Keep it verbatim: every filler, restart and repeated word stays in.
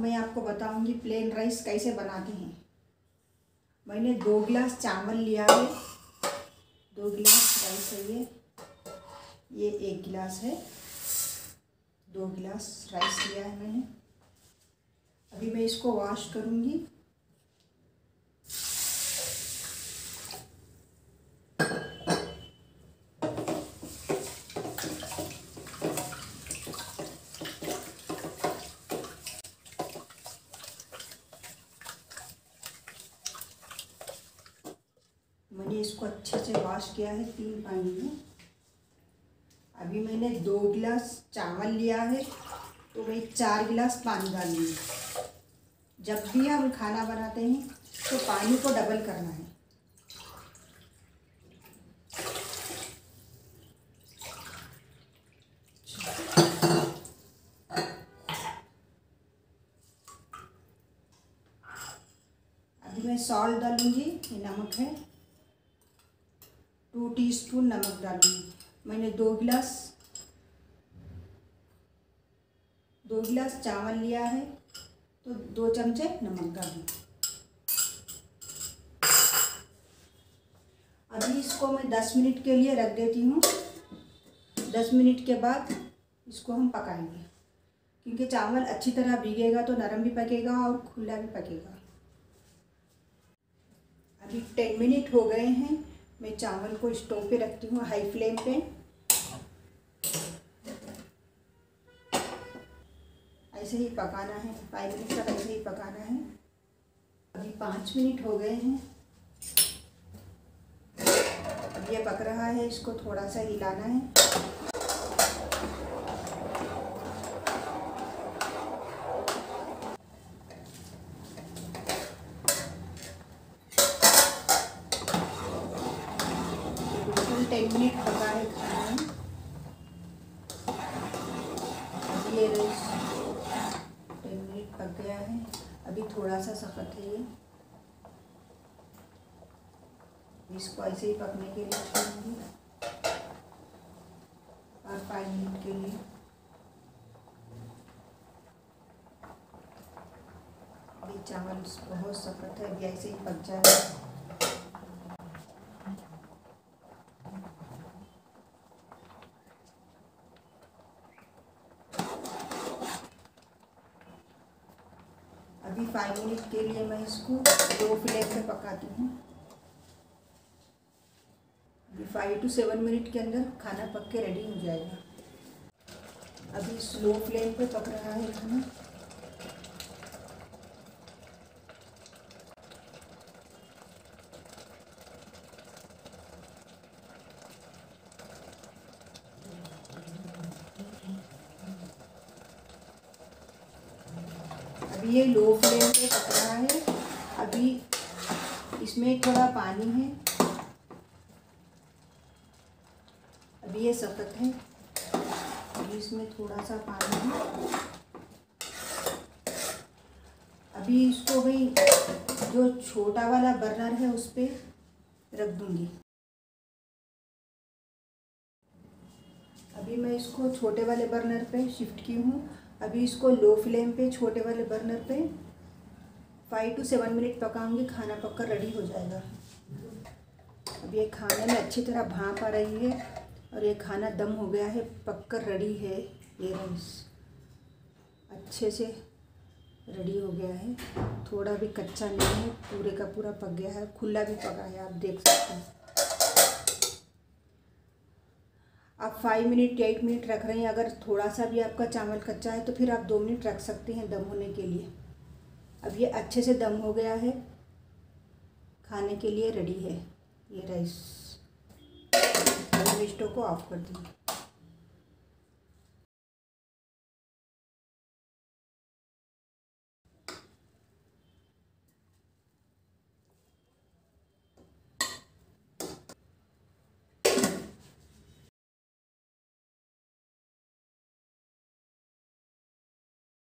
मैं आपको बताऊंगी प्लेन राइस कैसे बनाते हैं। मैंने दो गिलास चावल लिया है, दो गिलास राइस है, ये ये एक गिलास है, दो गिलास राइस लिया है मैंने। अभी मैं इसको वॉश करूंगी। मैंने इसको अच्छे से वॉश किया है तीन पानी में। अभी मैंने दो गिलास चावल लिया है, तो मैं चार गिलास पानी डालूंगी। जब भी हम खाना बनाते हैं तो पानी को डबल करना है। अभी मैं सॉल्ट डालूंगी, ये नमक है, टू टीस्पून नमक डालूंगी। मैंने दो गिलास दो गिलास चावल लिया है, तो दो चमचे नमक डालूँ। अभी इसको मैं दस मिनट के लिए रख देती हूँ। दस मिनट के बाद इसको हम पकाएंगे, क्योंकि चावल अच्छी तरह भीगेगा तो नरम भी पकेगा और खुला भी पकेगा। अभी टेन मिनट हो गए हैं। मैं चावल को स्टोव पे रखती हूँ हाई फ्लेम पे। ऐसे ही पकाना है, फाइव मिनट तक ऐसे ही पकाना है। अभी पाँच मिनट हो गए हैं। अब ये पक रहा है, इसको थोड़ा सा हिलाना है। बिल्कुल टेन मिनट पका है खाना है। ये राइस टेन मिनट पक गया है। अभी थोड़ा सा सख्त है ये, इसको ऐसे ही पकने के लिए छोड़ूंगी और पाँच मिनट के लिए। अभी चावल बहुत सख्त है, अभी ऐसे ही पक जाएगा। अभी फाइव मिनट के लिए मैं इसको लो फ्लेम पे पकाती हूँ। अभी फाइव टू सेवन मिनट के अंदर खाना पक के रेडी हो जाएगा। अभी स्लो फ्लेम पे पक रहा है खाना। अभी ये लो फ्लेम पे पक रहा है। अभी इसमें थोड़ा पानी है, अभी ये सख्त है, अभी इसमें थोड़ा सा पानी है। अभी इसको भाई जो छोटा वाला बर्नर है उस पर रख दूंगी। अभी मैं इसको छोटे वाले बर्नर पे शिफ्ट की हूँ। अभी इसको लो फ्लेम पे छोटे वाले बर्नर पे फाइव टू सेवन मिनट पकाऊंगी। खाना पककर रेडी हो जाएगा। अब ये खाने में अच्छी तरह भाप आ रही है और ये खाना दम हो गया है, पककर रेडी है। ये राइस अच्छे से रेडी हो गया है, थोड़ा भी कच्चा नहीं है, पूरे का पूरा पक गया है, खुला भी पका है, आप देख सकते हैं। आप फाइव मिनट एट मिनट रख रहे हैं। अगर थोड़ा सा भी आपका चावल कच्चा है तो फिर आप दो मिनट रख सकते हैं दम होने के लिए। अब ये अच्छे से दम हो गया है, खाने के लिए रेडी है ये राइस। स्टोव को ऑफ कर दूँगी।